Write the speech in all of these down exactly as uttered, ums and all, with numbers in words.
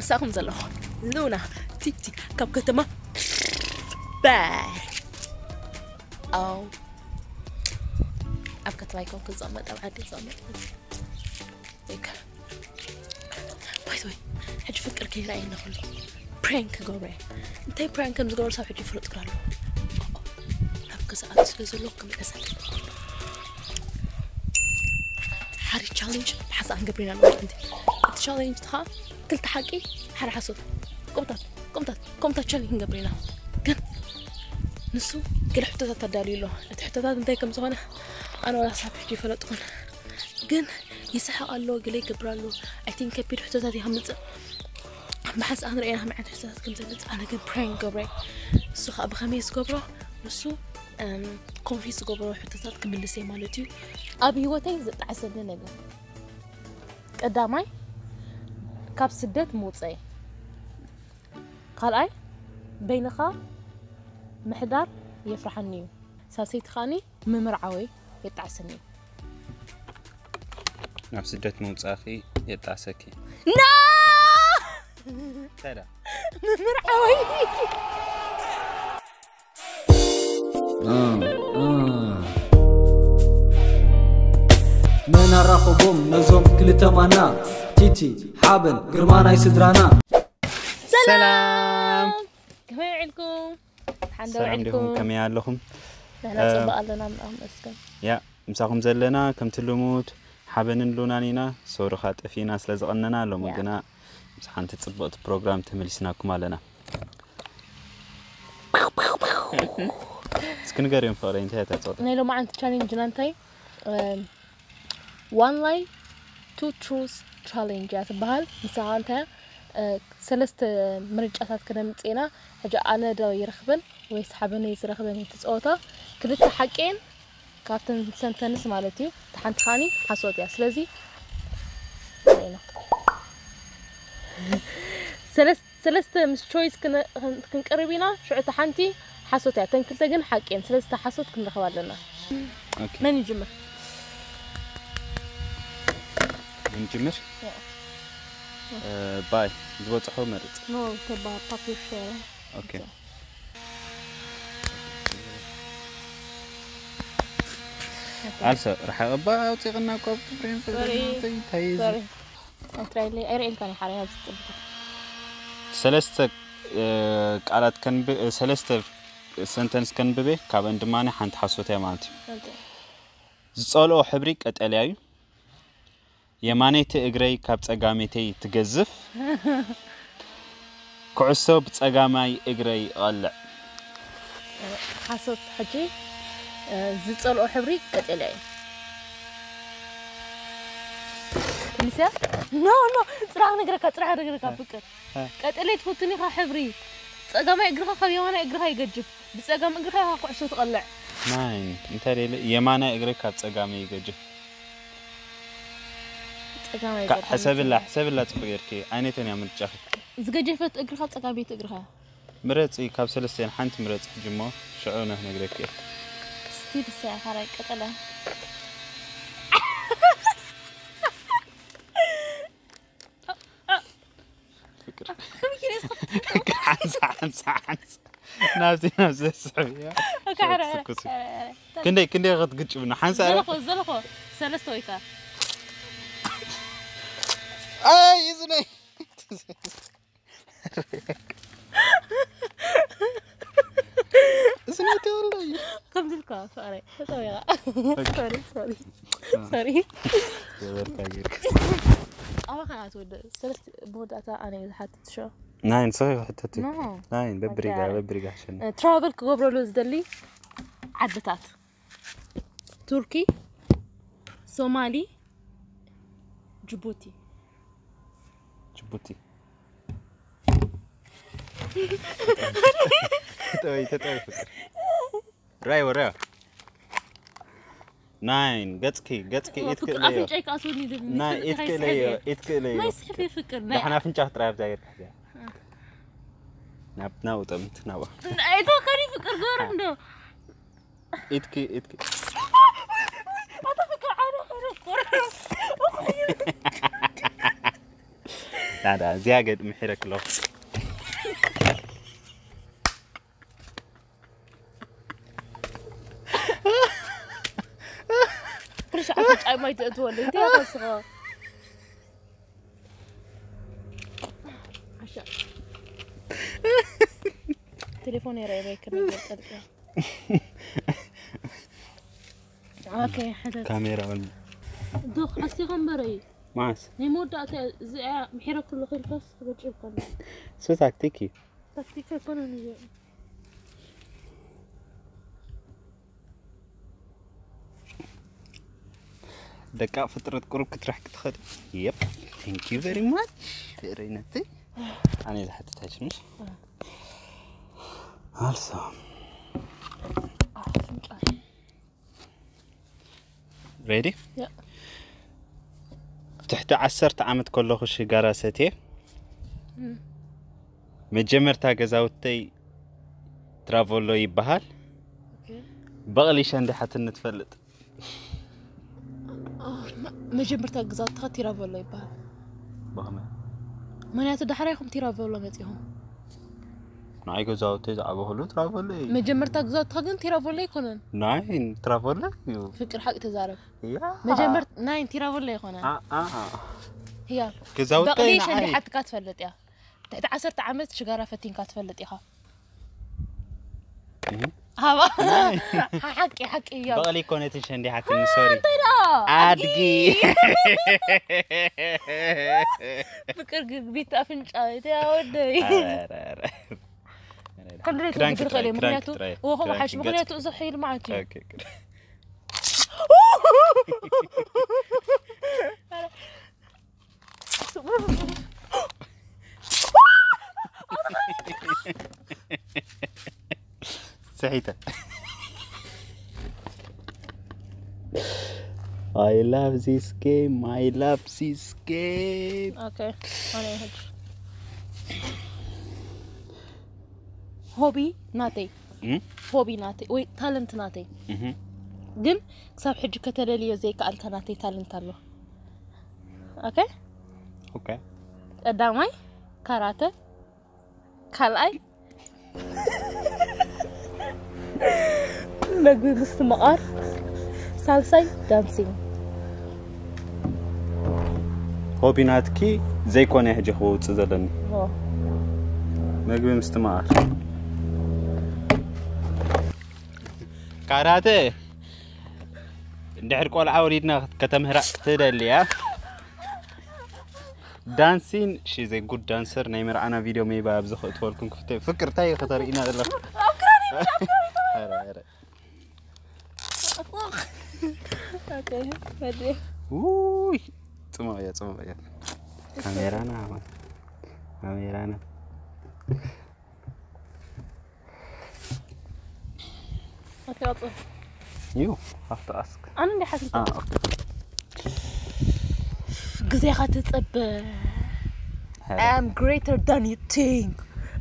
مساكم زلو لونا تيتي كاب كتما باي أو أبقى تبايكم كزامت أو عادي زامت هيك باي ذا واي حج فكر كي رأينا كله برانك جوري انتي برانك مزغور صاحب حج فرط كرالو أبقى ساعات سلزلوك من أسد حاري تشالنج حاسة عن قبرنا الوقت انت تشالنج تها كل تحكي حار حسود قمتات قمتات قمتات تشالنج قبرنا كن نسو كل حتى تداري له الحتى انتي كم زمان أنا ولا صاحب حجي فلتكون كن يسحق الله قلي قبرالو I think كبير حتى تدي همت ما حس أنا رأينا هم عند حساس كم زلت أنا كن برانك قبري نسو خاب خميس قبره نسو كونفيس قبره حتى تد كمل لسه مالتي أبي وتين زت عسدنا نجا قدامي كاب سدت موصي قال أي بينخا محدار يفرحني ساسيت خاني ممرعوي يتعسني ناب سدت موصاخي يتعسكي نا ترى ممرعوي من الرخبوم نزوم كل تمانا تيتي حابن قرمانا يسدرانا سلام كم يعلكم حندو عليكم كم يعلكم لا صبا لنا من اسكن يا مساكم زلنا كم تلموت حابن لونانينا سورخات فينا سلازقننا لو مغنا مسحان تصبقت بروجرام تملسناكم علينا سكن غيرين فورين تاتا تصوت نيلو ما عند تشالنج نانتي one lie two truths challenge يا تبهال مسا انت ثلاث مرجعات كده مصينا حاجه انا دو يرخبن ويس حبني يرخبن تصوتا كلت حقين كابتن سنتنس مالتي تحنت خاني حصوت يا سلازي ثلاث ثلاث مش تشويس كن كنقربينا شو تحنتي حصوت يا تنكلت جن حقين ثلاث حصوت كنرخبالنا اوكي من يجمر نجمر اه باي زوصحو مرت نو تبع بابي شير اوكي ألسا راح أبا وتغنى كوب فريم سوري سوري أتريلي أيرين كان حريها بس سلسة قالت كان ب سلسة سنتنس كان ببي كابن دماني حنت حسوتها مالتي زصالو حبريك أتقليايو يمانيتي إجري كاب تجاميتي تجزف كعصب تجامي إجري قلع حسوت حجي زصالو حبريك أتقليايو لسه نو نو صراحة نقرأ صراحة نقرأ كابكر أتقلي تفوتني خا حبري تجامي إجرها خا يماني إجرها يججف بس تجامي إجرها كعصب تقلع ناين أنت ليه يماني إجري كاب تجامي يججف حسب الله حسب الله تغيركي عينيتين يا مرجخ زججفت اجرها تقابيت اجرها مرصي كاب سلسين حنت مرص جمو شعونه نغريكي ستيب ساعه حرق قطله فكر فكر حنس حنس حنس نافسي نفس السعودية كعرة كندي كندي غد قج بنا حنس زلخو زلخو ثلاث ويكا اي يزني زنيتي والله كم دلكا سوري سوري سوري سوري سوري أما خلاص ود ثلاث بوداتا أنا حتى شو ناين صحيح حتى نو ناين ببريقة ببريقة عشان ترافل كوبرو لوز دلي عدتات تركي صومالي جيبوتي جيبوتي تتوي تتوي فكر راي ورا ناين قتكي قتكي إتك ليه أفنجاي كاسوني دم ناين إتك ليه إتك ليه ما يسحب فكر ده إحنا فنجاه ترايب داير حاجة نبنا وتمت نوا إيتو كاري فكر غير إنه إتكي إتكي أتا فكر عارف عارف لا لا زياقد محيرك له كل شيء عارفة أي ما يتقول أنت يا تصغى عشان تليفوني رأي كمان يتقلق اوكي حدث كاميرا ولا دوخ اسي خمبري ماس نيمو دات زي محيرك كله خلص بجيب قلب سو تكتيكي تكتيكا كنا نجي دقاق فترة قرب كنت راح تدخل يب ثانك يو فيري ماتش رينتي انا اذا حتى تهجمش هالسا ريدي يا تحت عشرة عامت كله خشي قراستي مجمرتا غزاوتي ترافولو يبهال اوكي بغلي شندي حتى نتفلت اه مجمرتا غزاوتها ترافولو يبهال بهما منياتو دحريكم ترافولو متيهم ناي غزاوتي زعبه هلو ترافولو مجمرتا غزاوتها كن ترافولو يكونن ناي ترافولو فكر حق تزارب يا مجمرت ناي ترافولو يكونن اه اه هي غزاوتي بقلي شندي حتى كتفلت يا تحت عشرة عامت شجارة فتين كتفلت يها هوا حكي حكي يا بقلي كونتي شندي حتى سوري لا ادقي فكر بيت افنجاي يا ودي كل ريت فكر خلي مغنياتو وهو حش مغنياتو اذا حيل معك اوكي سعيدة I love this game I love this game اوكي انا هيك هوبي ناتي هوبي ناتي وي تالنت ناتي ግን كساب حج كتللي زي قالت ناتي تالنت الله اوكي اوكي قدامي كاراته كالاي مغوي مستمقر سالساي دانسينج هوبي ناتكي زي كوني حجي خوت زلني اه مغوي مستمقر كاراته ندحر قول عوريدنا كتمهرا تدليا دانسين شي زي جود دانسر نايمر انا فيديو ميبا بزخ تولكم كفت فكر تاي خطرينا الله افكرني افكرني اوكي بدي اوي تما يا تما يا كاميرانا كاميرانا اوكي اطلع يو have to ask انا اللي حسيت اه اوكي غزي خاتصب I'm greater than you think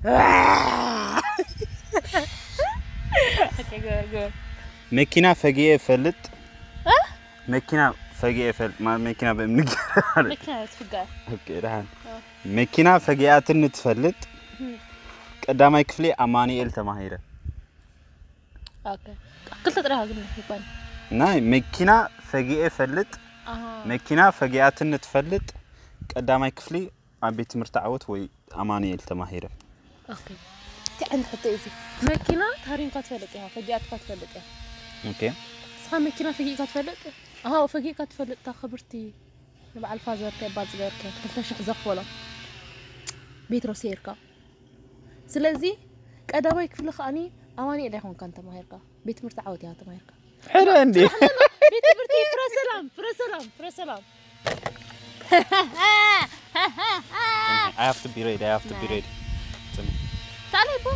اوكي good good مكينا فقيه فلت ها مكينا فقيه فلت ما مكينا بمنق مكينا تفقع اوكي رهان مكينا فقيات نتفلت قدامي كفلي امانيل تماهيره اوكي قلت تراها قلنا يبان ناي مكينا فقيه فلت اها مكينا فقيات نتفلت قدامي كفلي عبيت مرتعوت وي امانيل تماهيره اوكي تي عند حتى ايزي مكينا تهرين كتفلت يا فقيات كتفلت يا اوكي صار مكينا فقيه كتفلت اها فقيه كتفلت تا خبرتي نبع الفازر تبع زغير كنت شخ زخوله بيترو سيركا سلازي قدامي كفل خاني اماني اللي هون كانت ماهركا بيت مرتعود يا ماهركا حلو عندي بيت مرتي فرا سلام فرا سلام فرا سلام I have to be ready I have to be ready تعالي بو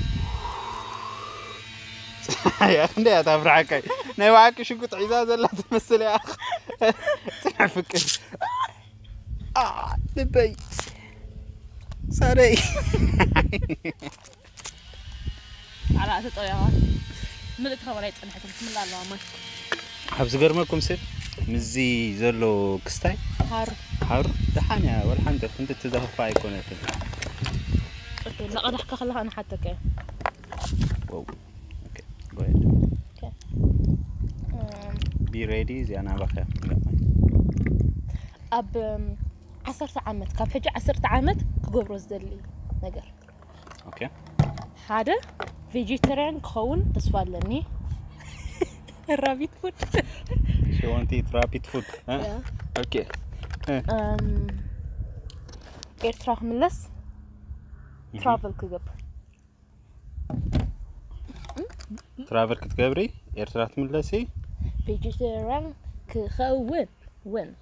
يا اخي انت تفرحك ناي معك شقط عزاز لا تمثل يا اخي تعرفك اه دبي ساري على تطيا ملتها ولا يصنحكم بسم الله الله ما حبس غرمكم سير مزي زلو كستاي هار حر دحانيا ولا حنت كنت تزهفا يكونت اوكي لا قد احكي خلها انا حتى كده واو اوكي go ahead اوكي be ready زي انا بخير اب عشرة عامت كاب حجة عشرة عامت كقبر زدلي نجر اوكي هذا فيجيتيريان كون تسوالني الرابيت فود she want to eat rabbit food ها اوكي ام إيرترا ملس ترافل كجب ترافل كتقبري إيرترا تملسي فيجيتيريان كخون وين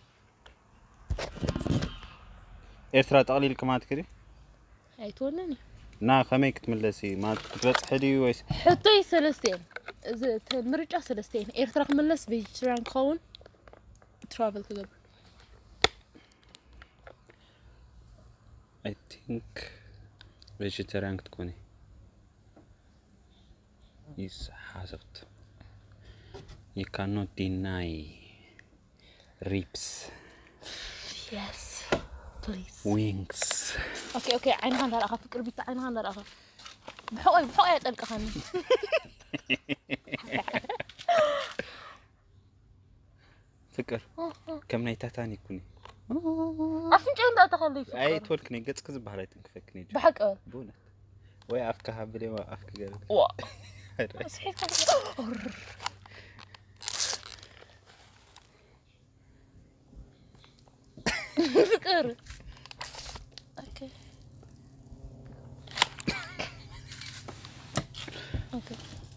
إيرترا تقليل كما تكري هاي تقولني نا خميك تملسي ما تبص حدي ويس حطي سلستين إذا مرجع سلستين إيرترا ملس فيجيتيريان كون ترافل كجب I think vegetarian تكوني is hazard you cannot deny ribs yes please wings اوكي اوكي عين هان دار اخا فكر بيت عين هان دار اخا بحقي بحقي اتلقى خاني فكر كم نيتا تاني كوني عفنج عند اتخلي فكر اي تولكني قص قص بحالي تنكفكني بحق بونت وي افك هبلي وافك قال وا فكر اوكي اوكي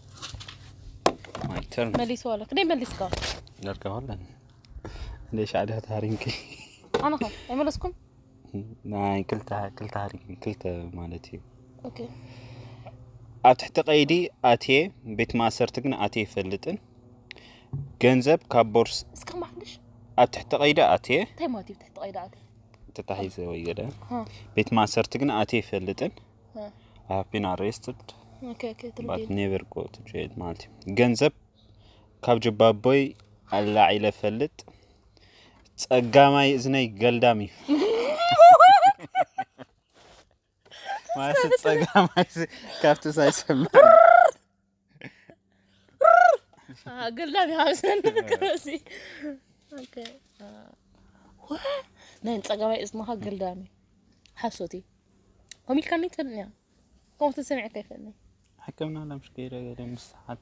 my turn مليس ولا كني مليس كا نرجع هلا ليش عادها تهرينكي انا خا يملسكم ناي كلتها كلتها هرينكي كلتها مالتي اوكي ኣብ ትሕቲ ቀይዲ ኣትየ ቤት ማእሰርቲ ግን ኣትየ ይፈልጥን ገንዘብ ካብ ቦርስ እስከ ማሕልሽ ኣብ ትሕቲ ቀይዲ ኣትየ እንታይ ማለት እዩ ትሕቲ ቀይዲ ኣትየ ተታሂዘ ወይ ገለ ቤት ማእሰርቲ ግን ኣትየ ይፈልጥን I have been arrested okay okay but never go to jail ማለት እዩ ገንዘብ ካብ ጅባቦይ ኣላዒለ ፈልጥ ጸጋማይ እዝነይ ገልዳም እዩ ما ستسقى ما كافت سايسمع اه قلنا هذا كراسي اوكي وا نين تسقى ما اسمها قلدامي حسوتي هم كان يتنيا قوم تسمع كيف اني حكمنا على مشكله قال مسحات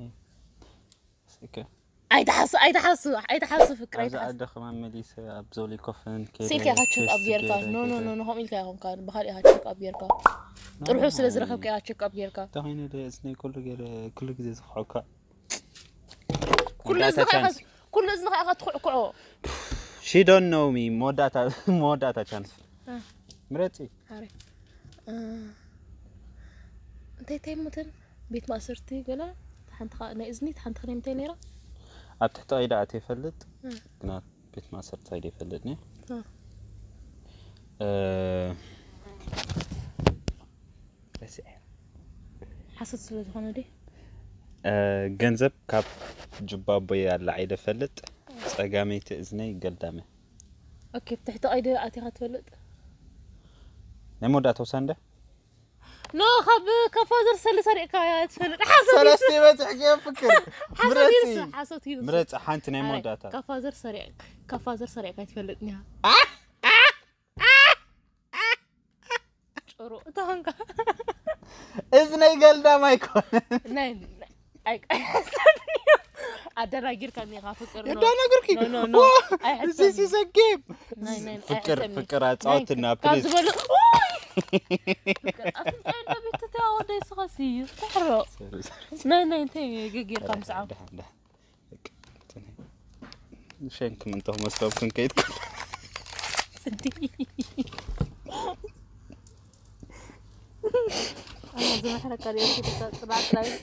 سكه اي تحس اي تحس اي تحس فكره اي تحس هذا خمان مليسه ابزولي كوفن كده سيلك هاتشك ابيركا نو نو نو هم إلك هم كان بخاري هاتشك ابيركا تروحوا سلز رخبك هاتشك ابيركا تهين اذني كل غير كل غير زخوكا كل زخا كل زخا اخا تخعكعو she don't know me modata modata chance مرتي هاري انت تيمتن بيت ماسرتي قلا حنت انا اذني حنت خلي مئتين ليره ኣብ ትሕቲ ቀይዲ ኣትየ ይፈልጥ ግና ቤት ማእሰርቲ ሳይድ ይፈልጥኒ حسد سلو ዝኾነ ዲ ገንዘብ ካብ ጅባቦይ ኣላዒለ ፈልጥ ጸጋመይቲ እዝነይ ገልዳመ ኦኬ ትሕቲ ቀይዲ ኣትይኻ ትፈልጥ ናይ መወዳእታ ውሳንደ نو خب كفازر سلسة ريكا يا تفلت حسد سلستي بتحكي فكر مرتي حسد يرس مرت حانت ناي موداتا كفازر سريع كفازر سريع كاي تفلتني شورو تهانكا اذني قلدا ما يكون ناي اي ادرا غير كان يغا فكر نو انا غيركي نو نو this is a game ناي ناي فكر فكر اصوتنا بليز أنا بتتاوى ده سخسي تحرق لا لا أنت جيجي خمسة عام شنك من توه مستوى كن كيدكم صدقني أنا زمان حركة رياضية طلعت لايف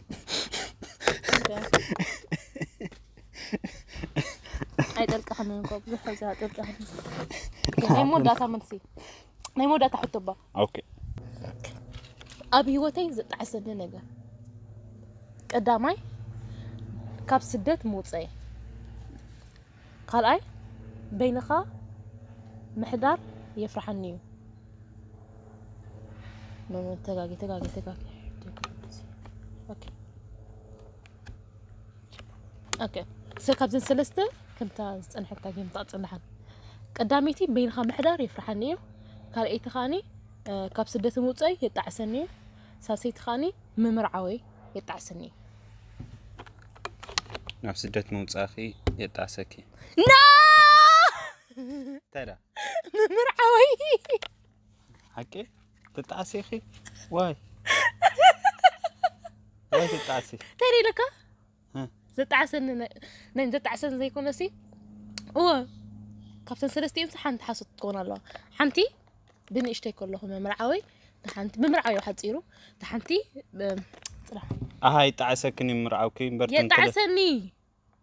أي تلك حنون كوب زحزة تلك حنون هاي مودة ثمانسي هاي مودة تحط بها أوكي أبي هوتي زت عسل نجا قدامي كاب سدت موصي قال أي بينخا محدار يفرحني ما تغاغي تغاغي تغاغي اوكي اوكي سكابزن سلسته كنت صنحك جيم تصنحن قداميتي بينها محدار يفرحني كالئيت خاني كاب سدت موصي يطعسني ساسيت خاني ممرعوي يطعسني ناب سدت موصاخي يطعسكي نا ترى ممرعوي حكي تطعسيخي واي واي تطعسي تري لك ها زطعسن نين زطعسن زي كونسي او كابتن سلستي امس حنت حاسط تكون الله حنتي بين اشتي كلهم ممرعوي حنت ممرعوي حصيرو حنتي صراحه اها يطعسكني مرعوكي برتن كله يطعسني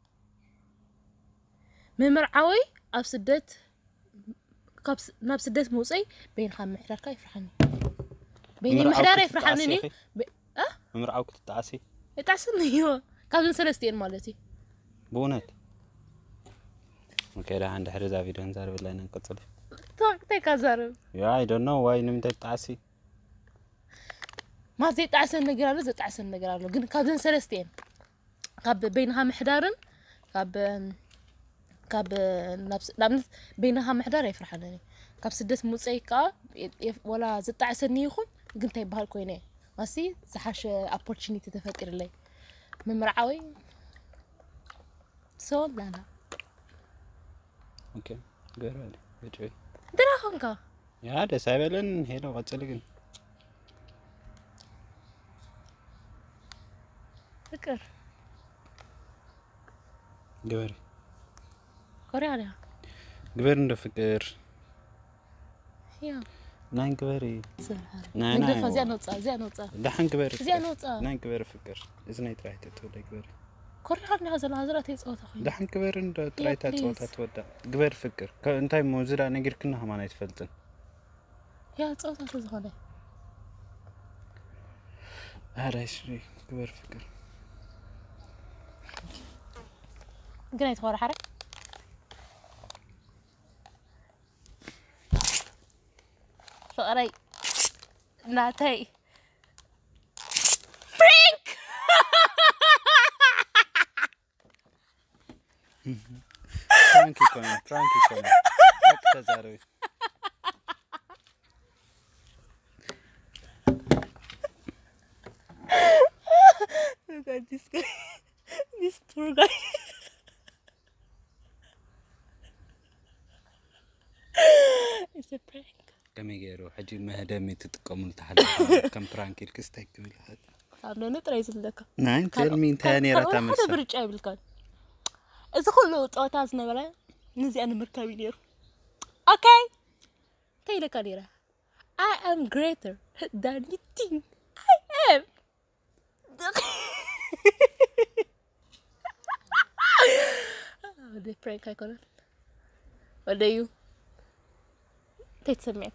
ممرعوي اب سدت كابس ناب سدت موصي بين خام محدار كاي يفرحني بين محدار يفرحني ب... اه ممرعوك تطعسي يطعسني يو كابتن سلستي مالتي بونت اوكي راح عند حرزه فيديو نزار بالله نقصل توك تيك ازارب يا اي دونت نو واي نمت تطعسي ما زي تعسن نقرالو زي تعسن نقرالو ግን ካብዘን ሰለስቲን ካብ بينها محدارن ካብ ካብ نابس بينها محدار يفرحني ካብ ስደት ሙፀይካ ወላ ዝጣዕሰኒ ይኹን ግን ታይ በሃል ኮይነ ማሲ ዝሓሽ opportunity ተፈጢርለይ መምርዓዊ ሶ ላላ اوكي غيرالي بيجي دراخنك يا ده سايبلن هيلو قصل ግን فكر غير كوريانا غير ند فكر يا ناين غيري سرحه ناين نقدر فزي نوصا زي نوصا دحن غير زي نوصا ناين غير فكر اذا ترايت تقول غير كوريانا هذا هذا تيصوت اخي دحن غير ند ترايت تصوت تودع غير فكر انتي موزدا نغير كنا ما يتفلطن يا تصوت تزغله هذا شيء غير فكر قريت ورا حرك فقري ناتي برينك فرانكي كون فرانكي كون اكثر زاروي look at this guy this poor guy it's a prank كم يجرو حجي مهدمي تتقمل تحت كم برانك الكستك بال هذا انا نطريز لك ناين تيل مين ثاني راه تعمل هذا برجع بالكان اذا كله طوطاز نبره نزي انا مركبي لير اوكي تي لك ليره I am greater than you think I am the prank icon what do you تسمعك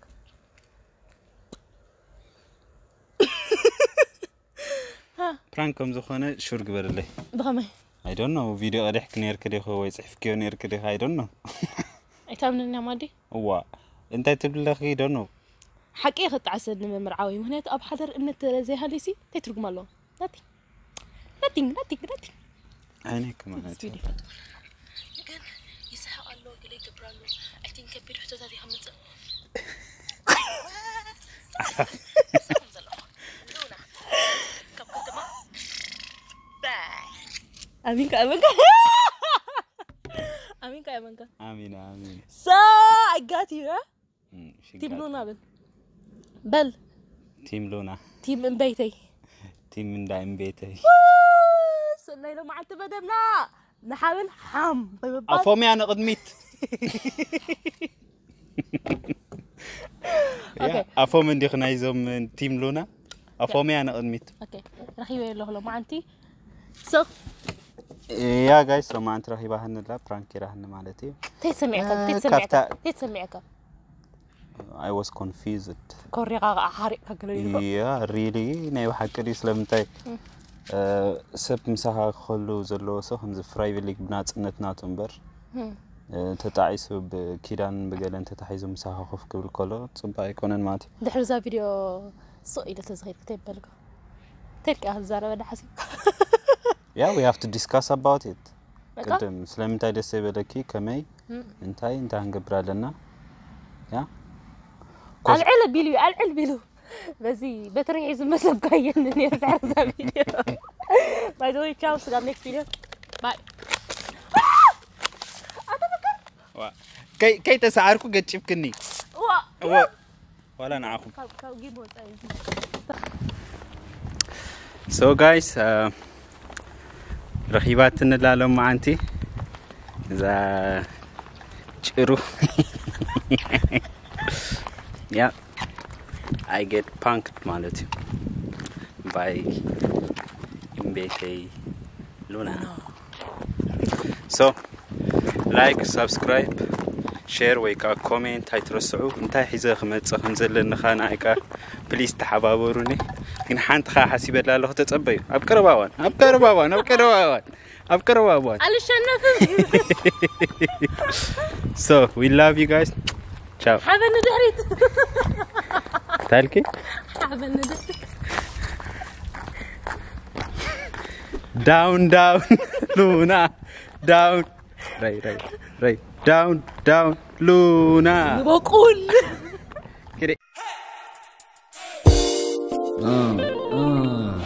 ها برانكم زخونه شور قبر لي بغمي I don't know فيديو قدح كنير كده هو يصحف كيو نير كده I don't know ايتامن نمادي هو انت تبلغ I don't know حقيقة تعسد ممرعوي مهنيت اب حذر ان زي هاليسي تترجم له nothing nothing nothing nothing عينيك كمان ግን يسحق الله قلي قبرالو I think كبير حتاتي همص سلام زلخ لونا كم كنت ما باي امين امين امين امين امين امين so I got you huh تيم لونا بل بل تيم لونا تيم من بيتي تيم من دايم بيتي الليلة ما عاد بدمنا نحاول حم افهمي انا قدميت يا افهم عندي خنايزهم تيم لونا افهمي انا قدميت اوكي رخيبه له لو ما انتي سو يا جايز لو ما انت رهيبه هنلا برانكي رهن مالتي تسمعك تسمعك تسمعك I was confused كوريغا حرق كغليو يا ريلي ناي حقري سلامتاي سب مساها خلو زلو سو همز فرايفليك بناصنت ناتو امبر ተጣይሱ በኪዳን በገለን ተታይዙ ምሳኻ خوف ክብል ኮሎ ጽባይ ኮነን ማለት ድሕሪ ዛ ቪድዮ ሶ ኢለ ተዝኸይድ ከተይበልካ ተልካ ህዛረበ ደሐሲ Yeah, we have to discuss about it. قدم ስለምንታይ ደስ ይበለኪ ከመይ እንታይ እንታይ እንገብራለና ያ አልዕል ቢሉ አልዕል ቢሉ በዚህ በትሪህ ዝመሰብካየን ነርዳር ዛ ቪዲዮ By the way, ciao, see you next video. Bye. أتفكر. وا. كي كي تسعركوا قد شفكني. وا. وا. ولا نعاكم. So guys, uh, رخيبات نلالو مع أنتي. إذا شرو. Yeah. I get punked مالتي. By Mbeke Luna. So, like, subscribe, share, wake up, comment, I trust you. أنت حزق متصخ نزل النخان عيكا. Please تحبابورني. إن حنت خا حسيب الله لو تتصبي. أبكر باوان. أبكر باوان. أبكر باوان. أبكر باوان. على الشنف. So, we love you guys. Ciao. حبنا ندريت. تالكي؟ حبنا ندريت. Down, down, Luna, down, right, right, right, down, down, Luna. بقول. كده. آه آه.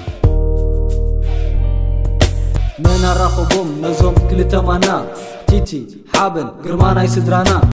من الرخبوم نزوم كل تمانا تيتي حابن قرمانا يسدرانا